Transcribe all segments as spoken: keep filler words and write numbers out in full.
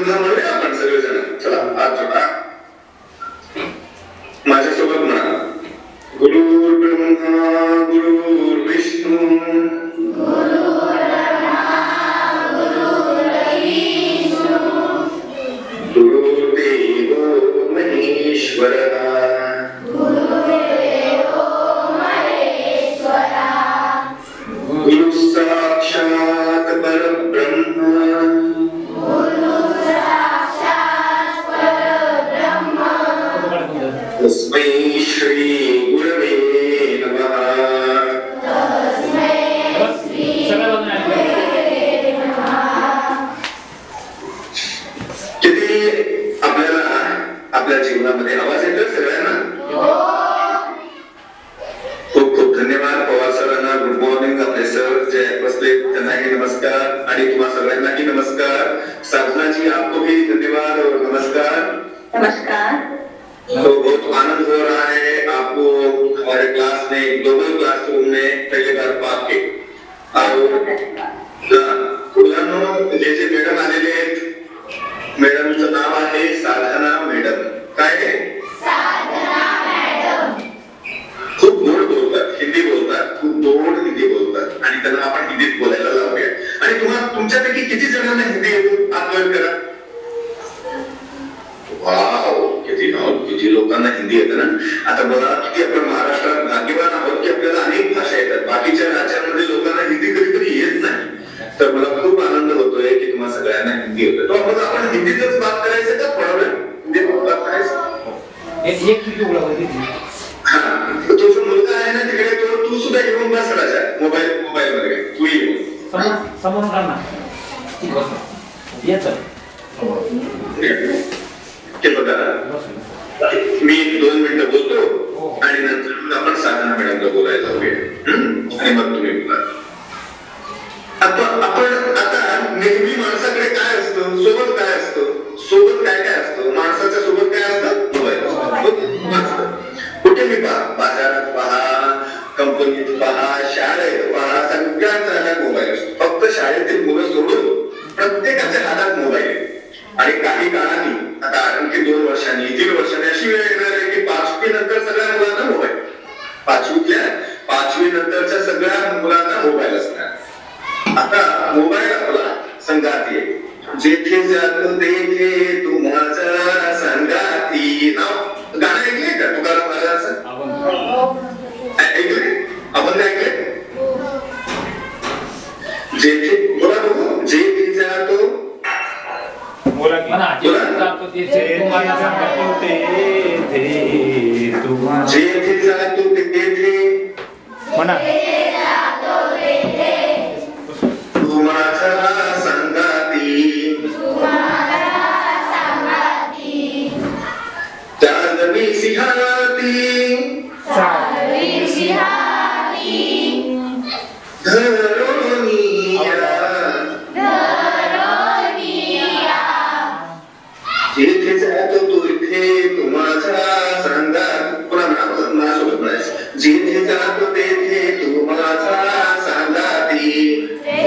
परब्रह्म म्हणूया आपण सगळेजण. चला हात जोडा, माझ्यासोबत म्हणा. गुरुर्ब्रह्मा गुरुर्विष्णू गुरुर्देवो महेश्वरः गुरु साक्षात् परब्रह्म तस्मै श्री गुरवे नमः. किती आपल्याला आपल्या जीवनामध्ये आवाज येतो सगळ्यांना? खूप खूप धन्यवाद पवार सरांना. Good morning. आपले सर जे बसले त्यांनाही नमस्कार आणि तुम्हा सगळ्यांनाही नमस्कार. साधनाजी आपको भी धन्यवाद और नमस्कार. नमस्कार. तो बहुत आनंद हो रहा है आपको हमारे क्लास में, ग्लोबल क्लासरूम में पहली बार पाके. मुलांनो जे जे मॅडम आलेले आहेत, मॅडमचं नाव आहे साधना मॅडम. काय आहे? साधना मॅडम. खूप गोड बोलतात, हिंदी बोलतात, खूप गोड हिंदी बोलतात आणि त्यांना आपण हिंदीत बोलायला लावूया. आणि तुम्हाला तुमच्यापैकी किती जणांना हिंदी येतो? हात करा. वाव, किती किती लोकांना हिंदी येतं ना. आता बघा किती आपण महाराष्ट्रात भाग्यवान आहोत की आपल्याला अनेक भाषा येतात. बाकीच्या राज्यांमध्ये लोकांना हिंदी कधी कधी येत नाही. तर मला खूप आनंद होतोय की तुम्हाला सगळ्यांना हिंदी येतं. तो आपण आपण हिंदीतच बात करायचं का थोडा वेळ हिंदीत बात करायचं? एक तुझी ओळख हा, तो जो मुलगा आहे ना तिकडे, तो तू सुद्धा येऊन बस राजा मोबाईल मोबाईल मध्ये. तू येऊन समोर समोरून काढ ना. येत ते बघा, मी दोन मिनिटं बोलतो आणि नंतर आपण साधना मॅडमला बोलायला जाऊया आणि मग तुम्ही बोला. आपण आता नेहमी माणसाकडे काय असतं? सोबत काय असतं? सोबत काय काय असतं? माणसाच्या सोबत काय असतं? मोबाईल. कुठे मी पहा, बाजारात पहा, कंपनीत पहा, शाळेत पहा, सगळ्यांच्या हातात मोबाईल असतो. फक्त शाळेतील मुलं सोडून प्रत्येकाच्या हातात मोबाईल आहे. आणि काही काळाने, आता आणखी दोन वर्षांनी तीन वर्षांनी अशी वेळ येणार आहे की पाचवी नंतर सगळ्या मुलांना मोबाईल. पाचवीतल्या पाचवी नंतरच्या सगळ्या मुलांना मोबाईल असणार. आता मोबाईल आपला संगाती आहे. जेथे जातो तेथे तू माझा संगाती. नाव गाणं ऐकलंय का तुकाराम महाराजांचं? ऐकलंय? आपण ऐकलंय? जेथे बोला बघू. जेथे जातो बोला की ना. जेथे जातो तेथे तुम्हाला सांगतो तेथे तुम्हाला. जेथे जातो तेथे म्हणा. तू माझा संगाती. चांदवी सिंहाती जेथे जातो तो इथे तू माझा संगाती. पुन्हा माझ्यासोबत म्हणायचं. जेथे जातो तेथे तू माझा संगाती.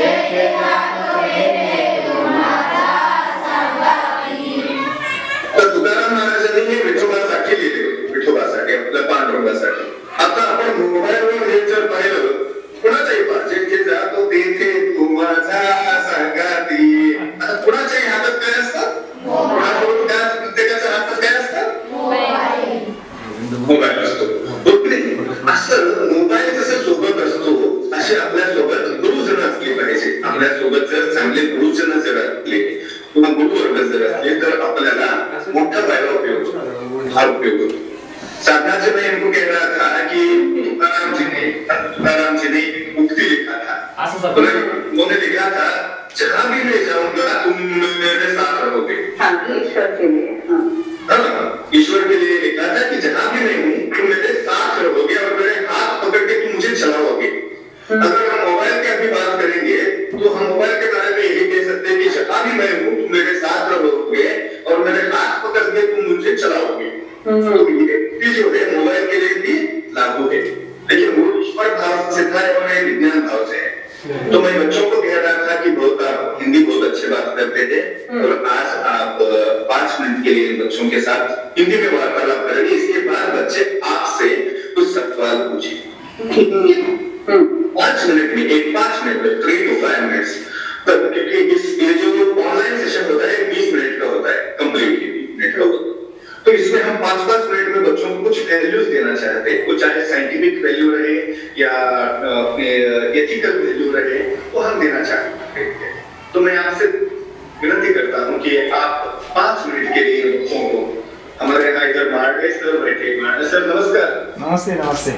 तर तुकाराम महाराजांनी हे विठोबासाठी लिहिले, विठोबासाठी, आपल्या पांडुरंगासाठी. आता आपण मोबाईलवर हे जर पाहिलं कुणाच्याही पहा, जेथे जातो तेथे तू माझा संगाती. आता कुणाच्याही हातात काय असतं? कुणासोबत काय? प्रत्येकाच्या हातात काय असतं? मोबाईल असतो. असं मोबाईल जसं सोबत असतो असे आपल्या सोबत गुरुजन असले पाहिजे. आपल्या सोबत जर चांगले गुरुजन जर असले किंवा गुरुवर्ग जर असले तर आपल्याला मोठा फायदा उपयोग हा उपयोग होतो. साधना में इनको कह रहा था कि तुकाराम जी ने तुकाराम जी ने उक्ति लिखा था. उन्होंने लिखा था, जहां भी मैं जाऊंगा तुम मेरे साथ रहोगे. ईश्वर के लिए. ईश्वर के लिए लिखा था कि जहां भी मैं हूँ तुम मेरे साथ रहोगे और मेरे हाथ पकड़ के तुम मुझे चलाओगे. अगर हम मोबाइल की अभी बात करेंगे तो हम मोबाइल के बारे में यही कह सकते हैं कि जहां भी मैं हूँ तुम मेरे साथ रहोगे और मेरे हाथ पकड़ के तुम मुझे चलाओगे. तो ये जो है मोबाइल के लिए भी लागू है, लेकिन वो ईश्वर भाव से था और विज्ञान भाव से है. तो मैं बच्चों को कह रहा था कि बहुत आप हिंदी बहुत अच्छे बात करते थे और आज आप पांच मिनट के लिए बच्चों के साथ हिंदी में वार्तालाप करेंगे। इसके बाद बच्चे आपसे कुछ सवाल पूछेंगे पांच मिनट में, एक पांच मिनट में, थ्री टू फाइव मिनट्स तक, क्योंकि इस ये जो ऑनलाइन सेशन होता है बीस मिनट का होता है, कंप्लीटली बीस मिनट का होता है। तो इसमें हम पांच पांच मिनट में बच्चों को कुछ वैल्यूज देना चाहते हैं, वो चाहे साइंटिफिक वैल्यू रहे या एथिकल वैल्यू रहे, वो हम देना चाहते हैं। तो मैं आपसे विनती करता हूँ कि आप पांच मिनट के लिए बच्चों को, हमारे यहाँ इधर मार्गेश सर बैठे, मार्गेश सर नमस्कार। नमस्ते नमस्ते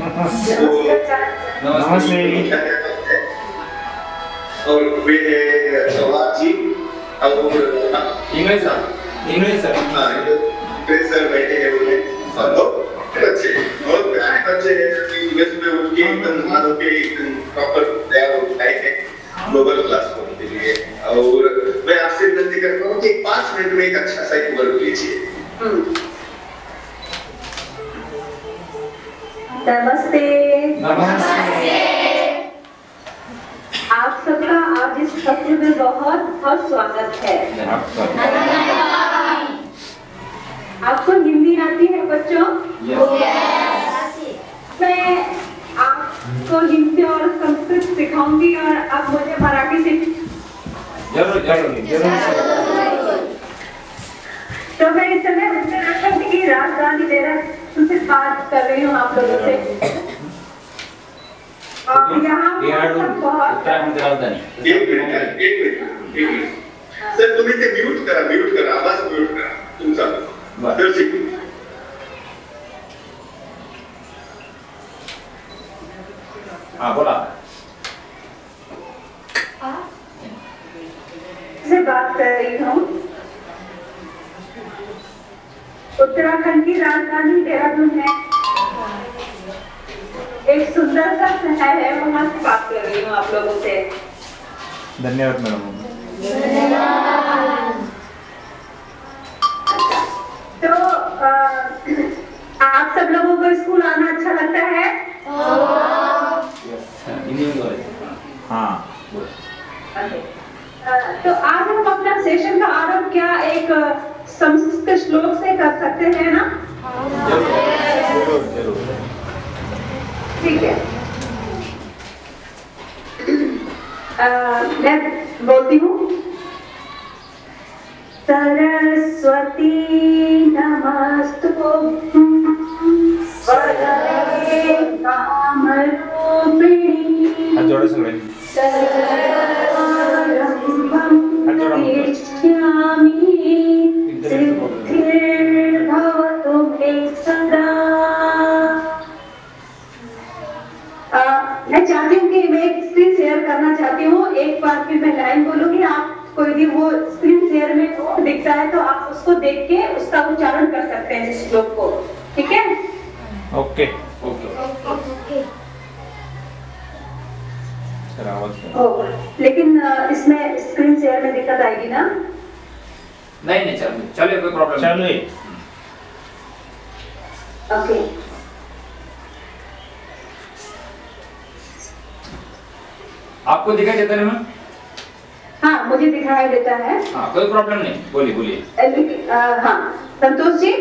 नमस्ते। और वे जवाब जी और इंग्लिश सर, इंग्लिश सर, हाँ इंग्लिश सर बैठे हैं उन्हें, और बच्चे बहुत प्यारे बच्चे हैं, इंग्लिश में उनके एकदम हाथों के एकदम प्रॉपर तैयार हो गए हैं ग्लोबल क्लासरूम के लिए। और मैं आपसे विनती करता हूँ कि पांच मिनट में एक अच्छा सा एक वर्ड लीजिए। नमस्ते। नमस्ते। आप सबका आज इस सत्र में बहुत बहुत स्वागत है। आपको हिंदी आती है बच्चों? मैं आपको हिंदी और संस्कृत सिखाऊंगी और आप मुझे मराठी सिख जरूर जरूर जरूर। तो मैं इस समय उत्तराखंड की राजधानी देहरादून से बात कर रही हूँ आप लोगों से। और यहाँ बहुत उत्तराखंड राजधानी। एक मिनट एक मिनट एक मिनट सर, तुम्ही ते म्यूट करा, म्यूट करा, आवाज म्यूट करा तुमचा। हाँ बोला। से बात कर रही हूँ। उत्तराखंड की राजधानी देहरादून है, एक सुंदर सा शहर है, वहाँ से बात कर रही हूँ आप लोगों से। धन्यवाद मैडम। तो आ, आप सब लोगों को स्कूल आना अच्छा लगता है? हाँ। तो आज हम अपना सेशन का आरंभ क्या एक संस्कृत श्लोक से कर सकते हैं ना? जरूर जरूर। ठीक है। मैं बोलती हूँ। सरस्वती नमस्तुभ्यं वरदे कामरूपिणी जोड़े सगळे सिद्धिर्भवतु मे सदा। मैं चाहती हूँ कि मैं एक स्क्रीन शेयर करना चाहती हूँ। एक बार फिर मैं लाइन बोलूंगी, आप कोई भी वो स्क्रीन शेयर में दिखता है तो आप उसको देख के उसका उच्चारण कर सकते हैं इस श्लोक को, ठीक है? ओके ओके सर आवाज ओ, लेकिन इसमें स्क्रीन शेयर में दिक्कत आएगी ना? नहीं नहीं चलो चलिए कोई प्रॉब्लम चलिए। ओके आपको दिखाई देता है मैम? हाँ मुझे दिखाई देता है। हाँ कोई प्रॉब्लम नहीं, बोलिए बोलिए। हाँ संतोष जी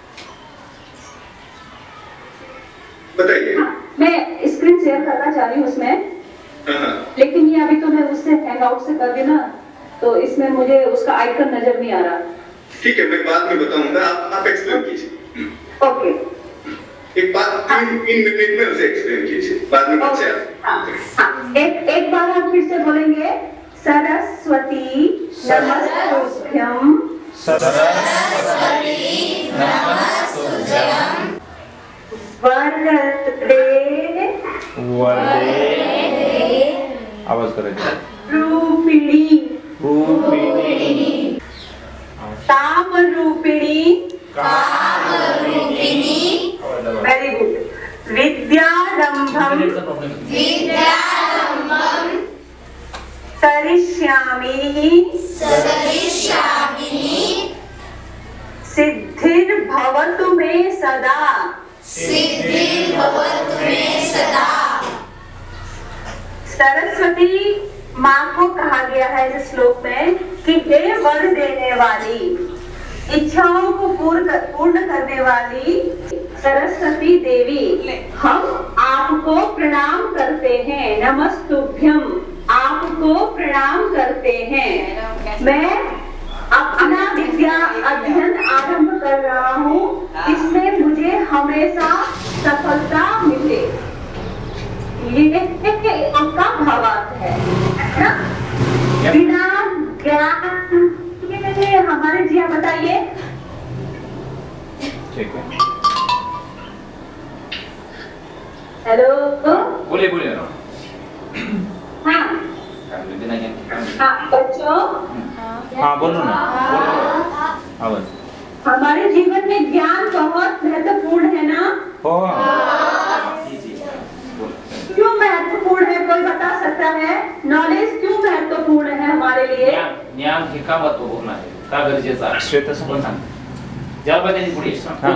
बताइए। हाँ, मैं स्क्रीन शेयर करना चाह रही हूँ उसमें, लेकिन ये अभी तो मैं उससे हैंग आउट से कर दी ना, तो इसमें मुझे उसका आइकन नजर नहीं आ रहा। ठीक है, मैं बाद में बताऊंगा, आप आप एक्सप्लेन कीजिए। ओके एक बात तीन तीन मिनट में उसे एक्सप्लेन कीजिए, बाद में बच्चे हाँ, हाँ, एक एक बार आप फिर से बोलेंगे। सरस्वती नमस्तुभ्यं सरस्वती नमस्तुभ्यं वरदे वरदे आवाज करेंगे रूपिणी रूपिणी काम रूपिणी कामरूपिणी। Very good. विद्यारंभम करिष्यामि सिद्धिर्भवतु मे सदा। सरस्वती माँ को कहा गया है इस श्लोक में कि हे वर देने वाली, इच्छाओं को पूर्ण पूर्ण करने वाली सरस्वती देवी, हम आपको प्रणाम करते हैं। नमस्तुभ्यम, आपको प्रणाम करते हैं। मैं अपना विद्या अध्ययन आरंभ कर रहा हूँ, इसमें मुझे हमेशा सफलता मिले। ये आपका भावार्थ है ना? बिना ज्ञान के हमारे जी आप बताइए। ठीक है, हेलो, बोलिए बोलिए। हाँ हाँ बच्चों, हाँ बोलो ना, हाँ बोलो। हमारे जीवन में ज्ञान बहुत महत्वपूर्ण है ना? क्यों महत्वपूर्ण है, कोई बता सकता है? नॉलेज क्यों महत्वपूर्ण है हमारे लिए? ज्ञान हे का महत्वपूर्ण आहे, का गरजेचं आहे? श्वेता समोर सांग. ज्याबद्दल पुढे हां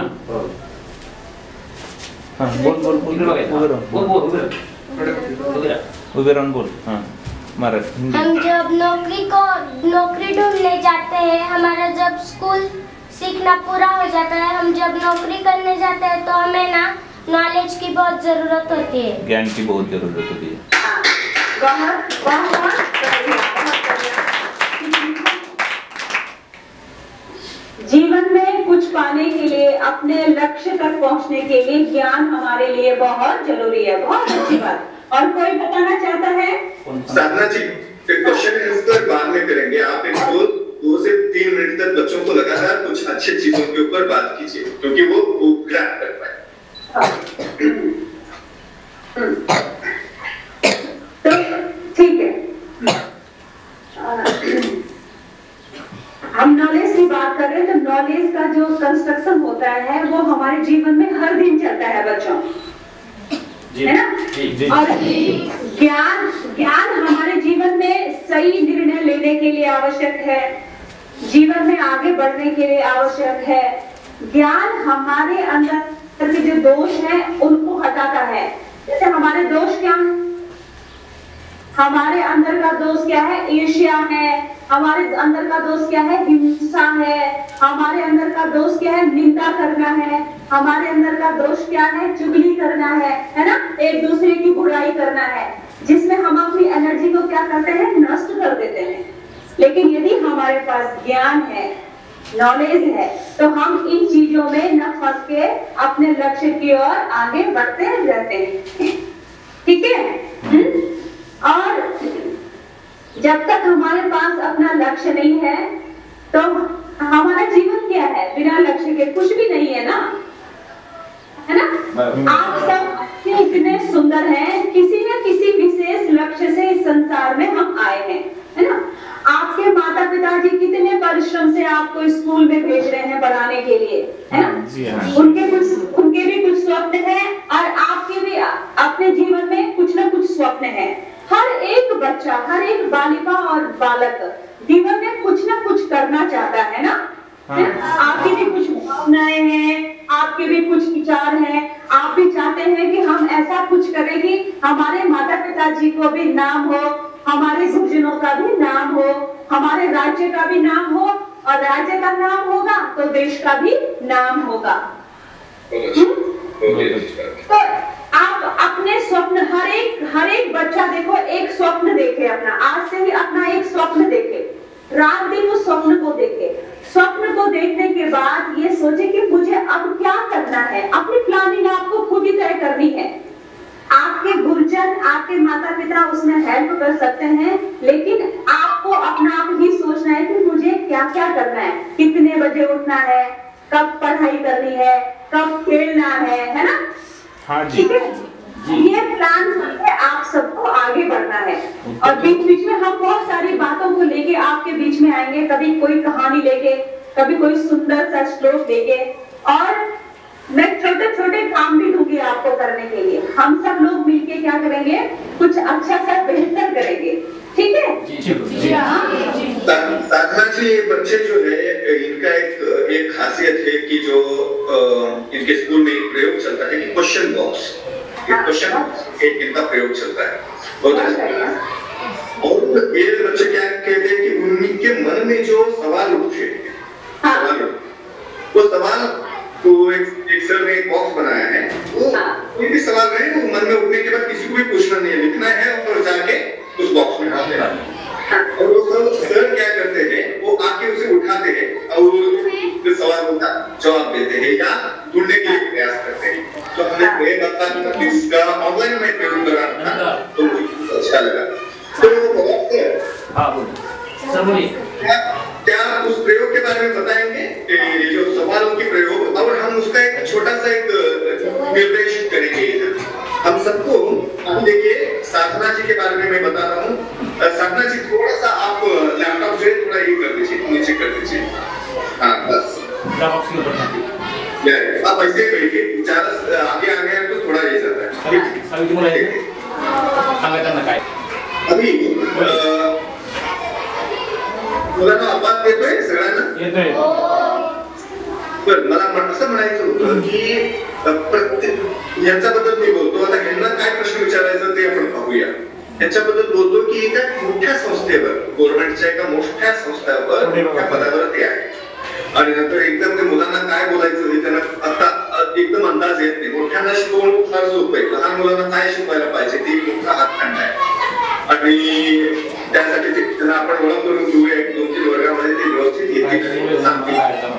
हां बोल बोल बोल उभे राहा, उभे राहा. बोल बोल उभे राहा, उभे राहा. उभे राहून बोल. हां मराठी हिंदी. हम जब नौकरी को नौकरी ढूंढने जाते हैं, हमारा जब स्कूल सीखना पूरा हो जाता है, हम जब नौकरी करने जाते हैं तो हमें ना नॉलेज की बहुत जरूरत होती है, ज्ञान की बहुत जरूरत होती है. बहुत बहुत जीवन में कुछ पाने के लिए, अपने लक्ष्य तक पहुंचने के लिए ज्ञान हमारे लिए बहुत जरूरी है। बहुत अच्छी बात। और कोई बताना चाहता है? साधना जी, क्वेश्चन आंसर बाद में करेंगे। आप एक दो दो से तीन मिनट तक बच्चों को लगातार कुछ अच्छी चीजों के ऊपर बात कीजिए, क्योंकि वो वो ग्रैब कर पाए। तो ठीक है, हम नॉलेज की बात कर रहे हैं, तो नॉलेज का जो कंस्ट्रक्शन होता है वो हमारे जीवन में हर दिन चलता है बच्चों, है ना? जी, जी। और ज्ञान ज्ञान हमारे जीवन में सही निर्णय लेने के लिए आवश्यक है, जीवन में आगे बढ़ने के लिए आवश्यक है। ज्ञान हमारे अंदर के जो दोष हैं उनको हटाता है। जैसे हमारे दोष क्या हैं? हमारे अंदर का दोष क्या है? ईर्ष्या है। हमारे अंदर का दोष क्या है? हिंसा है। हमारे अंदर का दोष क्या है? निंदा करना है। हमारे अंदर का दोष क्या है? चुगली करना है, है ना? एक दूसरे की बुराई करना है, जिसमें हम अपनी एनर्जी को क्या करते हैं? नष्ट कर देते हैं। लेकिन यदि हमारे पास ज्ञान है, नॉलेज है, तो हम इन चीजों में न फंस के अपने लक्ष्य की ओर आगे बढ़ते रहते हैं। ठीक है? हुँ? और जब तक हमारे पास अपना लक्ष्य नहीं है, तो हमारा जीवन क्या है? बिना लक्ष्य के कुछ भी नहीं है ना, है ना? आप सब इतने सुंदर हैं, किसी न किसी विशेष लक्ष्य से इस संसार में हम आए हैं, है ना? आपके माता पिताजी कितने परिश्रम से आपको स्कूल में भेज रहे हैं पढ़ाने के लिए, है ना? उनके कुछ उनके भी कुछ स्वप्न हैं और आपके भी अपने जीवन में कुछ ना कुछ स्वप्न हैं। हर एक बच्चा, हर एक बालिका और बालक जीवन में कुछ ना कुछ करना चाहता है ना? हाँ। आपकी भी कुछ भावनाएं हैं, आपके भी कुछ विचार हैं, आप भी चाहते हैं कि हम ऐसा कुछ करें कि हमारे माता पिताजी को भी नाम हो, हमारे गुरुजनों का भी नाम हो, हमारे राज्य का भी नाम हो, और राज्य का नाम होगा तो देश का भी नाम होगा। तो आप अपने स्वप्न, हर एक हर एक बच्चा देखो एक स्वप्न देखे अपना, आज से ही अपना एक स्वप्न देखे, रात दिन उस स्वप्न को देखे। स्वप्न को देखने के बाद ये सोचे कि मुझे अब क्या करना है। अपनी प्लानिंग आपको खुद ही तय करनी है। आपके गुरुजन, आपके माता पिता उसमें हेल्प कर सकते हैं, लेकिन आपको अपना आप ही सोचना है कि मुझे क्या क्या करना है, कितने बजे उठना है, कब पढ़ाई करनी है, कब खेलना है, है ना? हाँ जी। ठीक है? ये प्लान करके आप सबको आगे बढ़ना है। और बीच बीच में हम बहुत सारी बातों को लेके आपके बीच में आएंगे, कभी कोई कहानी लेके, कभी कोई सुंदर सा श्लोक लेके, और मैं छोटे छोटे काम भी दूंगी आपको करने के लिए। हम सब लोग मिलके क्या करेंगे? कुछ अच्छा सा बेहतर करेंगे। ठीक है? साधना जी, ये बच्चे जो है, इनका एक एक खासियत है कि जो इनके स्कूल में एक प्रयोग चलता है कि क्वेश्चन बॉक्स, क्वेश्चन एक इनका प्रयोग चलता है। बहुत अच्छा। और ये बच्चे क्या कहते हैं कि उनके मन में जो सवाल उठे, सवाल वो सवाल तो एक, एक सर ने एक बॉक्स बनाया है, वो कोई भी सवाल रहे वो मन में उठने के बाद किसी को भी पूछना नहीं है, लिखना है और जाके उस बॉक्स में डालते हैं। और वो सर सर क्या करते हैं, वो आके उसे उठाते हैं और जो सवाल का जवाब देते हैं या ढूंढने के लिए प्रयास करते हैं। तो हमने ये बता इसका ऑनलाइन में प्रयोग करा था, तो मुझे अच्छा लगा। तो वो बहुत है। हाँ बोलिए सर, बोलिए। क्या, क्या उस प्रयोग के बारे में बताएंगे कि जो सवालों की प्रयोग, और हम उसका एक छोटा सा एक निर्देश करेंगे हम सबको। अभी देखिए साधना जी के बारे में मैं बता रहा हूँ। साधना जी थोड़ा सा आप लैपटॉप से थोड़ा ये कर दीजिए, नीचे कर दीजिए। हाँ बस आप ऐसे करिए, ज्यादा आगे आ गया तो थोड़ा ये जाता है। अभी मुलांना आवाज येतोय सगळ्यांना? बरं, मला असं म्हणायचं होतं की प्रत्येक यांच्याबद्दल मी बोलतो, आता यांना काय प्रश्न विचारायचा ते आपण पाहूया। यांच्याबद्दल बोलतो की एका मोठ्या संस्थेवर, गव्हर्नमेंटच्या एका मोठ्या संस्थेवर मोठ्या पदावर ते आहे आणि नंतर एकदम ते मुलांना काय बोलायचं हे त्यांना आता एकदम अंदाज येत नाही। मोठ्यांना शिकवणं फार सोपं आहे, लहान मुलांना काय शिकवायला पाहिजे ते मोठा हातखंड आहे आणि त्यासाठी ते त्यांना आपण ओळख करून घेऊया। एक दोन तीन वर्गामध्ये ते व्यवस्थित येतील सांगतील।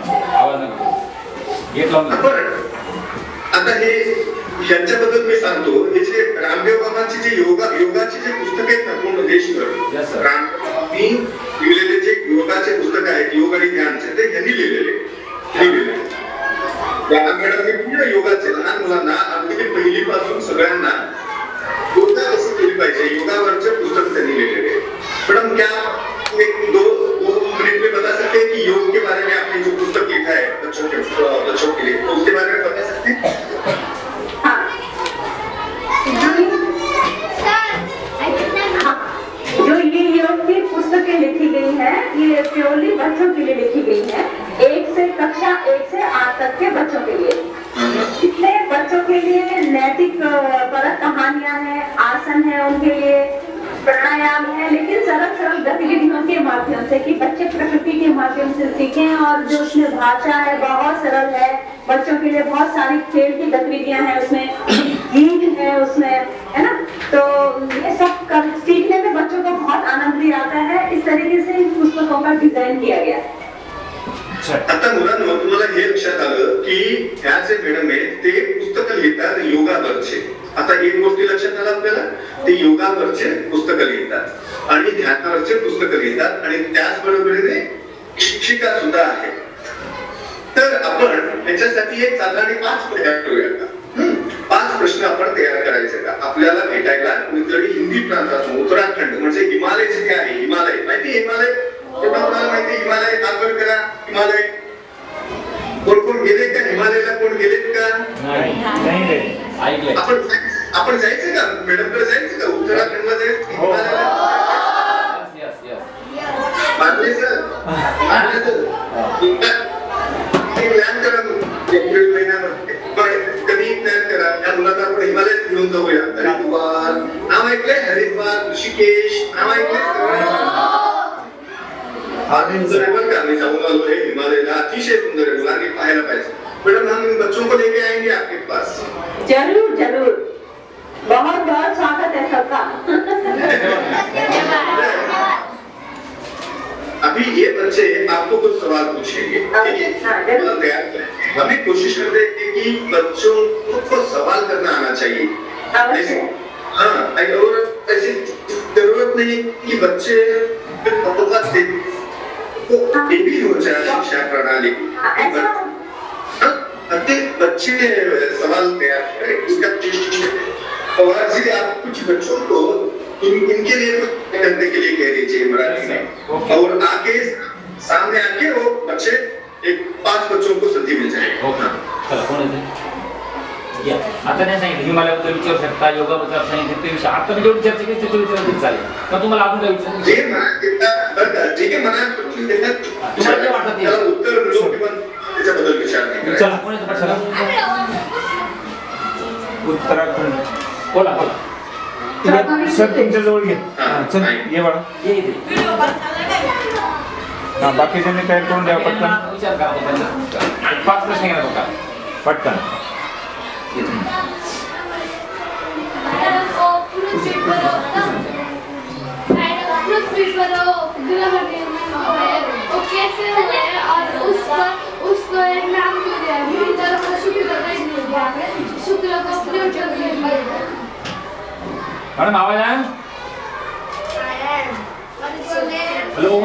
आता हे यांच्याबद्दल मी सांगतो, हे जे रामदेव बाबांची जे योगा योगाची जे पुस्तक आहेत ना पूर्ण देशभर, रामदेवांनी लिहिलेले जे योगाचे पुस्तक आहेत, योग आणि ध्यानचे, ते यांनी लिहिलेले लिहिलेले मॅडमनी पूर्ण योगाचे लहान मुलांना अगदी पहिली पासून सगळ्यांना योगा कसं केली पाहिजे योगावरचे पुस्तक त्यांनी लिहिलेले। मैडम क्या एक दो दो मिनट में बता सकते हैं कि योग के बारे में आपने जो पुस्तक लिखा है बच्चों के बच्चों के लिए, तो उसके बारे में बता सकते हैं? जो ये योग की पुस्तकें लिखी गई है, ये प्योरली बच्चों के लिए लिखी गई है, एक से कक्षा एक से आठ तक के बच्चों के लिए। इसमें बच्चों के लिए नैतिक परक कहानियां हैं, आसन है उनके लिए, प्राणायाम है, लेकिन सरल सरल गतिविधियों के माध्यम से कि बच्चे प्रकृति के माध्यम से सीखें। और जो उसमें भाषा है बहुत सरल है, बच्चों के लिए बहुत सारी खेल की गतिविधियां हैं, उसमें गीत है उसमें, है ना। तो ये सब कर सीखने में बच्चों को बहुत आनंद भी आता है। इस तरीके से इन पुस्तकों का डिजाइन किया गया। आता मुलांना तुम्हाला हे लक्षात आलं की ह्या जे मॅडम आहेत ते पुस्तक लिहितात योगावरचे। आता एक गोष्टी लक्षात आलं आपल्याला, ते योगावरचे पुस्तक लिहितात आणि ध्यानावरचे पुस्तक लिहितात आणि त्याचबरोबरीने शिक्षिका सुद्धा आहे। तर आपण याच्यासाठी एक साधारण पाच तयार करूया का? पाच प्रश्न आपण तयार करायचे का? आपल्याला भेटायला कुणीतरी हिंदी प्रांतात उत्तराखंड म्हणजे हिमालय जिथे आहे, हिमालय माहिती हिमालय कोणाला माहिती? हिमालय आगळ करा, हिमालय कोण कोण गेले का? हिमालयाला कोण गेलेत का? आपण आपण जायचं का? मॅडम कडे जायचं का? उत्तराखंडला जायचं हिमालयाला? मानले सर मानले सर प्लॅन करा एप्रिल महिन्यामध्ये, कधी प्लॅन करा। या मुलांना आपण हिमालयात घेऊन जाऊया। हरिद्वार नाव ऐकलंय? हरिद्वार, ऋषिकेश नाव ऐकलंय? सुंदर बन का मैं जाऊंगा है हिमालय, अतिशय सुंदर है, मुलांनी पाहायला पाहिजे। मैडम हम इन बच्चों को लेके आएंगे आपके पास। जरूर जरूर, बहुत बहुत स्वागत है सबका। अभी ये बच्चे आपको कुछ सवाल पूछेंगे, ठीक है? तैयार करें। हमें कोशिश करते हैं कि बच्चों को सवाल करना आना चाहिए। हाँ, और ऐसी जरूरत नहीं कि बच्चे भी हो जाए शिक्षा प्रणाली। बच्चे सवाल तैयार करें, इसका और जी आप कुछ बच्चों को इन, इनके लिए कुछ करने के लिए कह दीजिए मराठी में, और आके सामने आके वो बच्चे एक पांच बच्चों को संधि मिल जाएगी। आता नाही सांगितलं हिमालयाबद्दल विचारू शकता, योगाबद्दल सांगितलं ते विषय आता मी जेवढी चर्चा केली त्याच्या विचारायचं चालेल मग तुम्हाला अजून काय विचारायचं? जे म्हणा जे काही मनात प्रश्न देतात तुम्हाला काय वाटतं त्याला उत्तर मिळो किंवा त्याच्याबद्दल विचार नाही करायचा। चला कोण येतं पटकन? उत्तराखंड बोला बोला सर तुमच्या जवळ घे हां चल ये बाळा ये इथे. हां बाकीच्यांनी तयार करून द्या पटकन त्यांना विचार करा त्यांना. एक पाच प्रश्न घेणार बघा. पटकन पृथ्वी पर ग्रह निर्माण हुआ है वो कैसे हुआ है और उस पर उसको एक नाम क्यों दिया है? मंगल को शुक्र का दिया है, शुक्र को प्लूटो दिया है. मॅडम आवाज आहे? हॅलो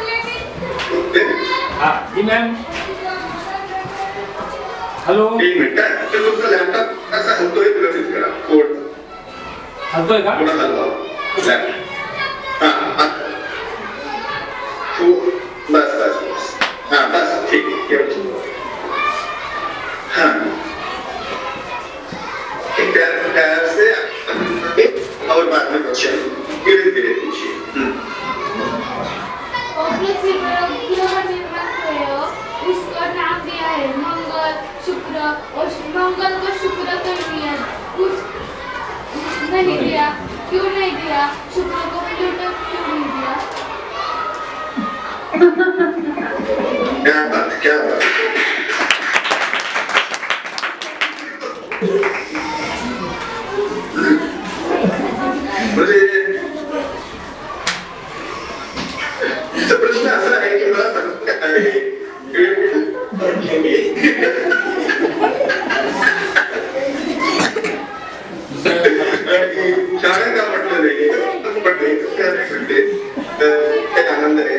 हा जी मॅम. हॅलो एक मिनिट काय ते तुमचा लॅपटॉप कसा हलतोय व्यवस्थित करा कोड हलतोय का? थोडा हलवा लॅपटॉप हां हां तो बस बस बस हां बस ठीक है हां ठीक है प्यार से और बाद में क्वेश्चन धीरे धीरे पूछिए. पृथ्वी पर ग्रह निर्माण हुए हो उसको नाम दिया है मंगल शुक्र और मंगल को शुक्र क्यों दिया कुछ नहीं दिया क्यों नहीं दिया शुक्र को प्लूटो क्यों नहीं दिया? क्या बात क्या बात मुझे प्रश्न असा आहे की मला सांगता आहे शाळा का म्हटलं नाही पण म्हणते काय आनंद आहे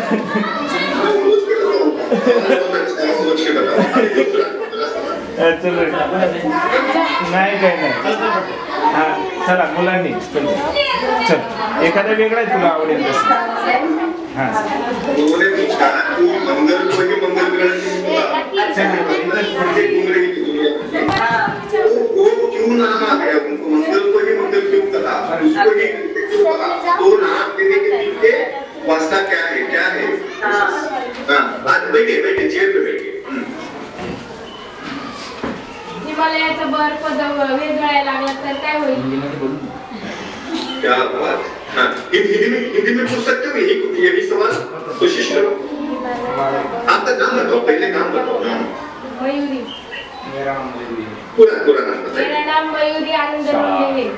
चलो नाही काय नाही हां चला मुलांनी चल चल एखादा वेगळा तुला आवडेल तसं हां उन्होंने पूछा तू मंगल को ही मंगल वो क्यों नाम आ गया उनको मंगल को ही मंगल क्यों कहा उसको ही क्यों कहा तो नाम देने के पीछे वास्ता क्या है क्या है हाँ आज बैठे बैठे चेयर पे बैठे हिमालयाचा बर्फ विरघळायला लागला तर काय होईल? हिंदीमध्ये बोलू. क्या बात हाँ हिंदी में हिंदी में पूछ सकते हो यही यही सवाल कोशिश करो. आपका नाम बताओ पहले नाम बताओ. मयूरी. मेरा नाम मयूरी है. पूरा पूरा नाम बताइए. मेरा नाम मयूरी आनंद लोंढे है.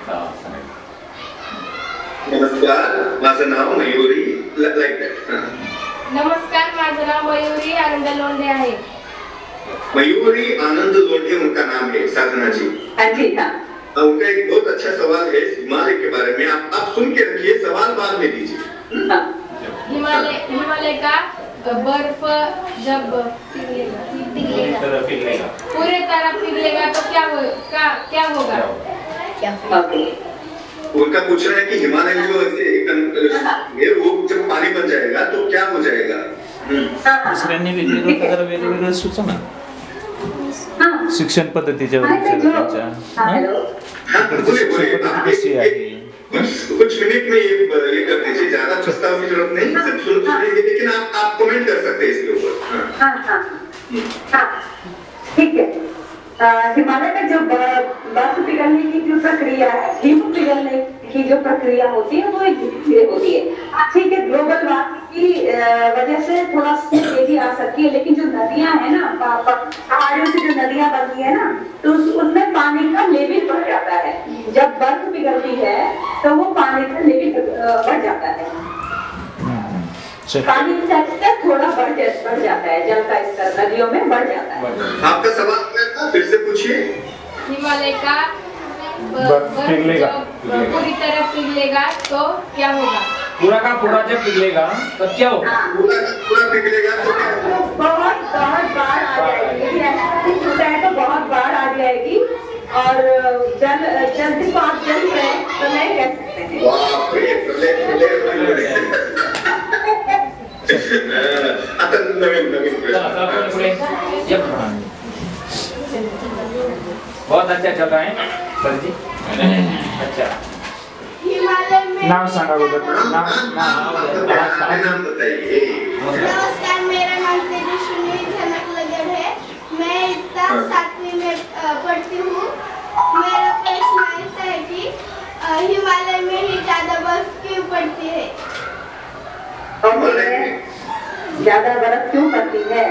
नमस्कार माझं नाव मयूरी लाइक दैट. नमस्कार माझं नाव मयूरी आनंद लोंढे आहे. मयूरी आनंद लोंढे उनका नाम है साधना जी. हाँ जी हाँ. उनका एक बहुत अच्छा सवाल है हिमालय के बारे में. आप आप सुन के रखिए सवाल बाद में दीजिए. हिमालय हिमालय का बर्फ जब पिघलेगा पिघलेगा पूरे तरह पिघलेगा तो क्या हो का क्या होगा? ओके. उनका पूछना है कि हिमालय जो है वो जब पानी बन जाएगा तो क्या हो जाएगा. दुसऱ्यांनी वेगवेगळं जरा वेगवेगळं सुचना शिक्षण पद्धतीच्या त्यांच्या हाँ बोले बोले आप कुछ कुछ मिनट में ये ये कर दीजिए. ज्यादा प्रस्ताव की जरूरत नहीं सब सुन सुनेंगे लेकिन आप आप कमेंट कर सकते हैं इसके ऊपर. हाँ हाँ हाँ ठीक है. हिमालय में जो बर्फ पिघलने की जो प्रक्रिया है हिम पिघलने की जो प्रक्रिया होती है वो एक धीरे होती है. ठीक है ग्लोबल वार्मिंग की वजह से थोड़ा तेजी आ सकती है लेकिन जो नदियां है ना पहाड़ियों से जो नदियां बनती है ना तो उसमें पानी का लेवल बढ़ जाता है. जब बर्फ पिघलती है तो वो पानी का लेवल बढ़ जाता है. पानी का स्तर थोड़ा बढ़ बढ़ जाता है. जल का स्तर नदियों में बढ़ जाता है. आपका सवाल क्या था फिर से पूछिए. हिमालय का पिघलेगा पूरी तरह पिघलेगा तो क्या होगा? पूरा का पूरा जब पिघलेगा तो क्या होगा? पूरा पूरा पिघलेगा तो क्या होगा? बहुत बहुत बाढ़ आ जाएगी. ऐसा होता है तो बहुत बाढ़ आ जाएगी और जल जल से आप जल रहे तो नहीं कह सकते हैं. बाप रे प्रलय प्रलय आता नवीन नवीन प्रश्न. बहुत अच्छा चल रहा है सर जी. अच्छा हिमालय में नाव सांगा अगोदर. नाव नाव नाम बताइए. नमस्कार मेरा नाम तेजस्विनी झनकलगढ़ है. मैं इतना सातवीं में अ, पढ़ती हूँ. मेरा प्रश्न ऐसा है कि हिमालय में ही ज्यादा बर्फ क्यों पड़ती है? ज्यादा बर्फ क्यों पड़ती है?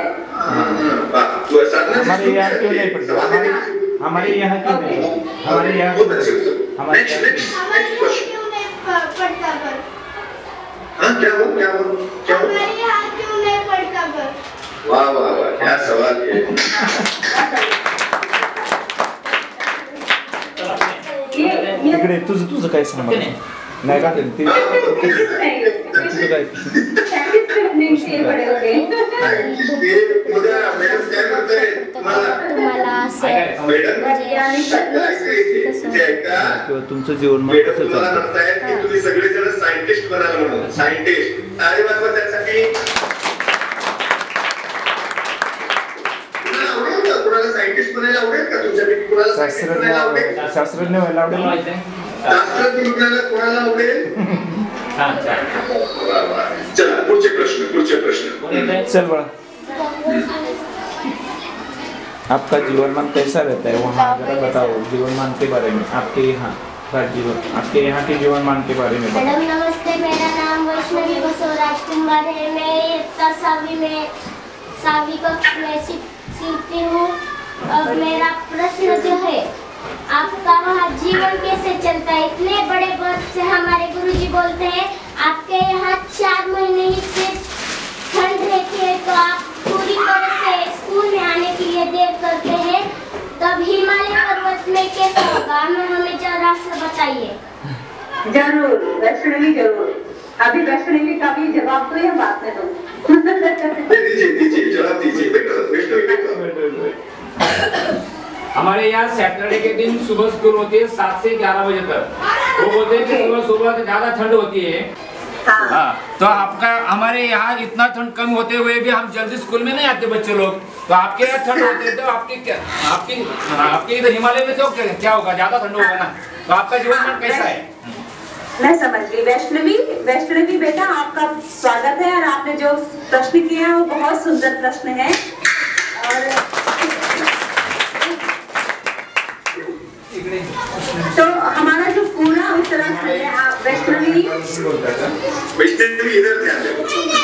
हमारे यहाँ क्यों नहीं पड़ती? हमारे हमारे यहाँ क्यों नहीं? हमारे यहाँ क्यों नहीं? हमारे यहाँ हमारे क्यों नहीं प- पड़ता बर्फ? हाँ क्या हो क्या हो क्या हो हमारे यहाँ क्यों नहीं पड़ता बर्फ? वाह वाह वाह क्या सवाल है इकडे तुझं तुझं काय सांग मला? नाही का ते तुझं काय? नहीं शेर बड़े हो गए। ये उद्या मॅडम काय करताय तुम्हाला तुम्हाला असे मॅडम जे ऐका किंवा तुमचं जीवनमान मॅडम कसं तुम्हाला चालतं? म्हणतायत की तुम्ही सगळेजण सायंटिस्ट बनाल म्हणून सायंटिस्ट अरे बाबा त्यासाठी कुणाला आवडेल का कुणाला सायंटिस्ट बनायला आवडेल का तुमच्यापैकी कुणाला सायंटिस्ट शास्त्रज्ञ बनायला आवडेल शास्त्रज्ञ व्हायला आवडेल ना? शास्त्रज्ञ बनायला कुणाला आवडेल हाँ चल वा वा चला पुढचे प्रश्न पुढचे प्रश्न कौन येता है? चल बड़ा आपका जीवनमान कैसा रहता है वहाँ जरा बताओ जीवनमान के बारे में आपके यहाँ का जीवन आपके यहाँ के जीवनमान के बारे में बताओ। मैडम नमस्ते, मेरा नाम वैष्णवी बसवराज कुमार है। मैं इयत्ता सावी में सावी कक्षा में सीख- सीखती हूँ। अब मेरा प्रश्न जो है आपका वहाँ जीवन कैसे चलता है? इतने बड़े बस से हमारे गुरुजी बोलते हैं आपके यहाँ चार महीने ही सिर्फ ठंड रहती है तो आप पूरी तरह से स्कूल में आने के लिए देर करते हैं, तब हिमालय पर्वत में कैसा होगा? हमें हमें जरा सा बताइए। जरूर वैष्णवी जरूर। अभी वैष्णवी का भी जवाब तो या बात में दो। दीजिए दीजिए जवाब दीजिए बेटा वैष्णवी बेटा हमारे यहाँ सैटरडे के दिन सुबह स्कूल होती है सात से ग्यारह बजे तक। वो बोलते हैं कि सुबह सुबह ज्यादा ठंड होती है। हाँ। हाँ, तो आपका हमारे यहाँ इतना ठंड कम होते हुए भी हम जल्दी स्कूल में नहीं आते बच्चे लोग। तो आपके यहाँ ठंड होती है तो आपके क्या आपकी आपके इधर हिमालय में तो क्या, क्या होगा? ज्यादा ठंड होगा ना। तो आपका जीवन कैसा है? मैं समझ गई। वैष्णवी वैष्णवी बेटा आपका स्वागत है और आपने जो प्रश्न किया है वो बहुत सुंदर प्रश्न है। और तो हमारा जो पूरा उत्तराखंड है आप वैष्णवी वैष्णवी इधर ध्यान दो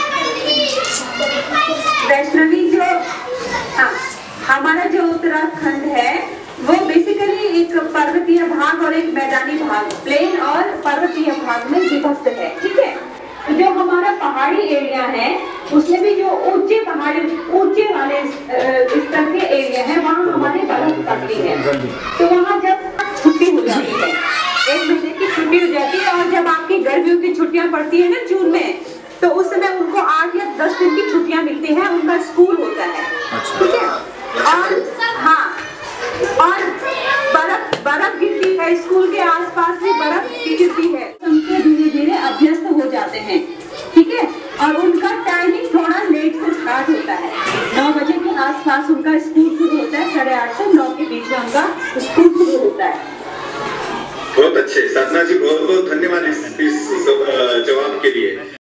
वैष्णवी जो हाँ हमारा जो उत्तराखंड है वो बेसिकली एक पर्वतीय भाग और एक मैदानी भाग प्लेन और पर्वतीय भाग में विभक्त है। ठीक है, तो जो हमारा पहाड़ी एरिया है उसमें भी जो ऊंचे पहाड़ी ऊंचे वाले स्तर के एरिया है वहाँ हमारे बर्फ पड़ती है। तो वहाँ जब छुट्टी हो जाती है एक महीने की छुट्टी हो जाती है और जब आपकी गर्मियों की छुट्टियां पड़ती है ना जून में तो उस समय उनको आठ या दस दिन की छुट्टियां मिलती है। उनका स्कूल होता है। ठीक है, और हाँ और बर्फ बर्फ गिरती है स्कूल के आसपास भी बर्फ गिरती है। उनके धीरे धीरे अभ्यस्त हो जाते हैं। ठीक है, और उनका टाइमिंग थोड़ा लेट से स्टार्ट होता है। नौ बजे के आसपास उनका स्कूल शुरू होता है। साढ़े आठ से नौ के बीच में उनका स्कूल शुरू होता है। बहुत अच्छे साधना जी बहुत बहुत धन्यवाद इस, इस जवाब के लिए।